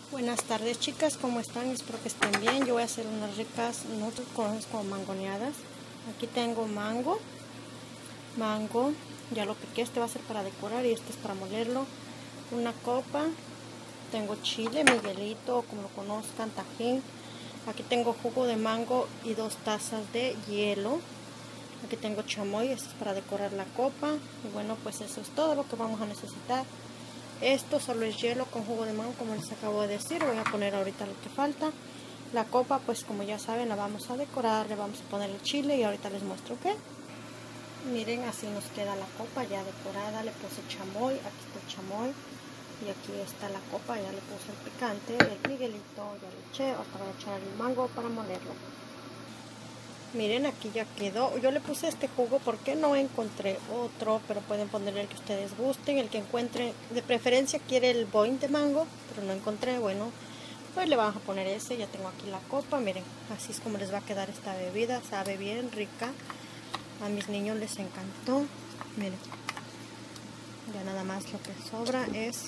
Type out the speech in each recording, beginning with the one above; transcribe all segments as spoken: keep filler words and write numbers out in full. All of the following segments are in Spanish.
Buenas tardes, chicas, ¿cómo están? Espero que estén bien. Yo voy a hacer unas ricas nuggets con, con mangoneadas. Aquí tengo mango, mango, ya lo piqué. Este va a ser para decorar y este es para molerlo. Una copa, tengo chile, miguelito, o como lo conozcan, tajín. Aquí tengo jugo de mango y dos tazas de hielo. Aquí tengo chamoy, esto es para decorar la copa. Y bueno, pues eso es todo lo que vamos a necesitar. Esto solo es hielo con jugo de mango, como les acabo de decir. Voy a poner ahorita lo que falta. La copa, pues como ya saben, la vamos a decorar. Le vamos a poner el chile y ahorita les muestro qué. Miren, así nos queda la copa ya decorada. Le puse chamoy, aquí está el chamoy. Y aquí está la copa, ya le puse el picante, el miguelito, ya le eché. Ahora voy a echar el mango para molerlo. Miren, aquí ya quedó. Yo le puse este jugo porque no encontré otro, pero pueden ponerle el que ustedes gusten, el que encuentren. De preferencia quiere el boing de mango, pero no encontré. Bueno, pues le vamos a poner ese. Ya tengo aquí la copa. Miren, así es como les va a quedar esta bebida. Sabe bien rica. A mis niños les encantó. Miren, ya nada más lo que sobra es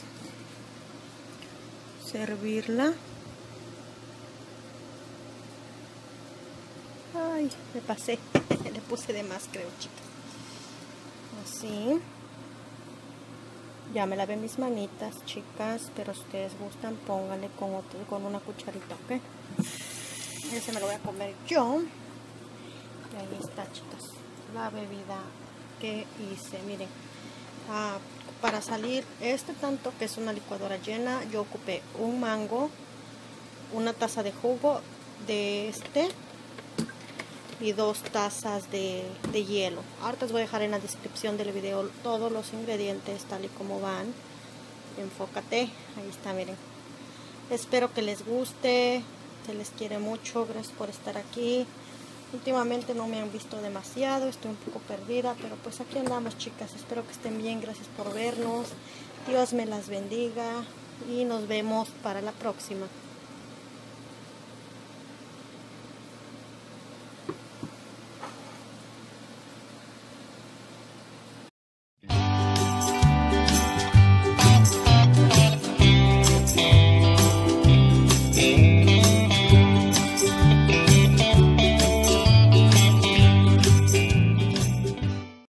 servirla. Ay, me pasé, le puse de más, creo, chicas. Así. Ya me lavé mis manitas, chicas, pero si ustedes gustan, pónganle con, otro, con una cucharita, ¿ok? Ese me lo voy a comer yo. Y ahí está, chicas, la bebida que hice. Miren, ah, para salir este tanto, que es una licuadora llena, yo ocupé un mango, una taza de jugo de este y dos tazas de, de hielo. Ahorita os voy a dejar en la descripción del video todos los ingredientes tal y como van. Enfócate, ahí está, miren. Espero que les guste, se les quiere mucho, gracias por estar aquí. Últimamente no me han visto demasiado, estoy un poco perdida, pero pues aquí andamos, chicas. Espero que estén bien, gracias por vernos. Dios me las bendiga y nos vemos para la próxima.